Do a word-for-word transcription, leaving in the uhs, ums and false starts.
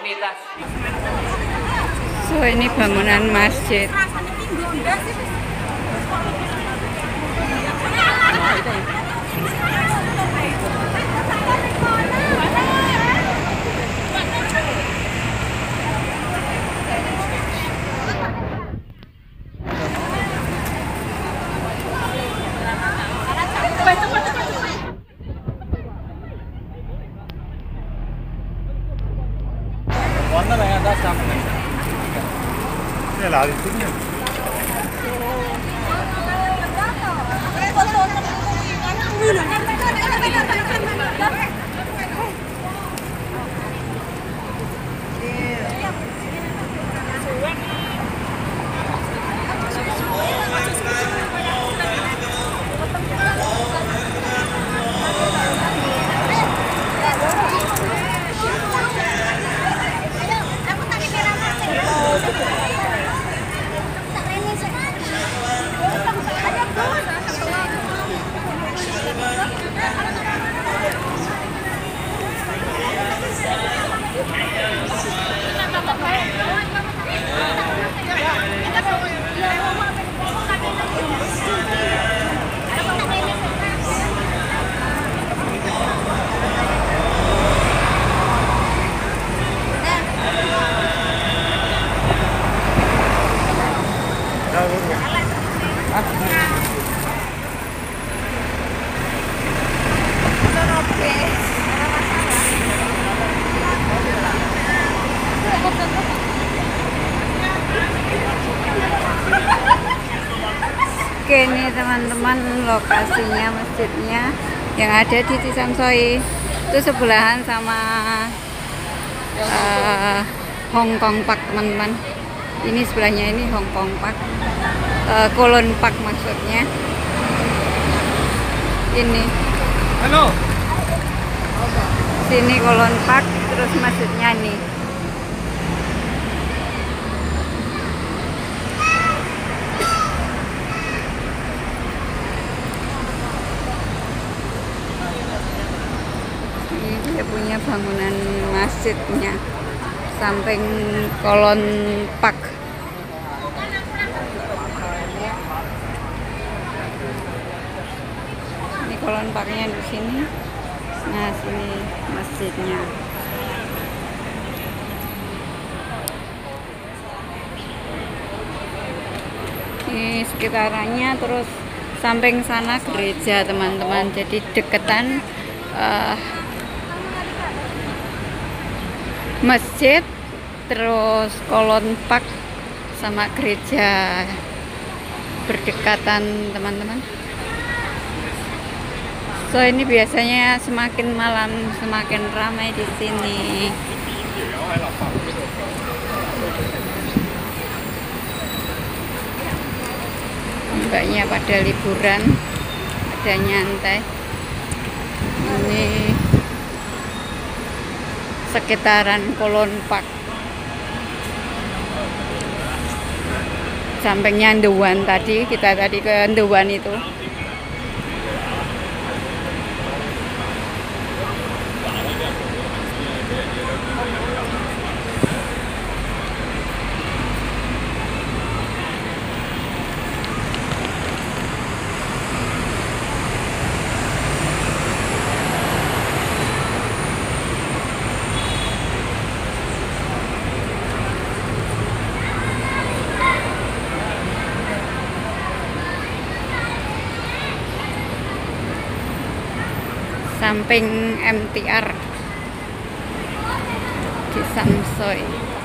So ini bangunan masjid. Ya lari itu nih. Oke, ini teman-teman lokasinya masjidnya yang ada di Cisamsoi. Itu sebelahan sama uh, Hong Kong Park, teman-teman. Ini sebelahnya ini Hong Kong Park, uh, Kowloon Park maksudnya. Ini. Halo. Sini Kowloon Park, terus masjidnya nih. Dia punya bangunan masjidnya samping Kowloon Park. Ini Kowloon Parknya di sini. Nah, sini masjidnya. Ini sekitarannya, terus samping sana gereja, teman-teman. Jadi deketan uh, masjid, terus Kowloon Park sama gereja berdekatan, teman-teman. So ini biasanya semakin malam semakin ramai di sini. Mbaknya pada liburan, pada nyantai. Ini sekitaran Kowloon Park. Sampingnya Ndewan tadi, kita tadi ke Ndewan itu. Samping M T R Cisamsoi.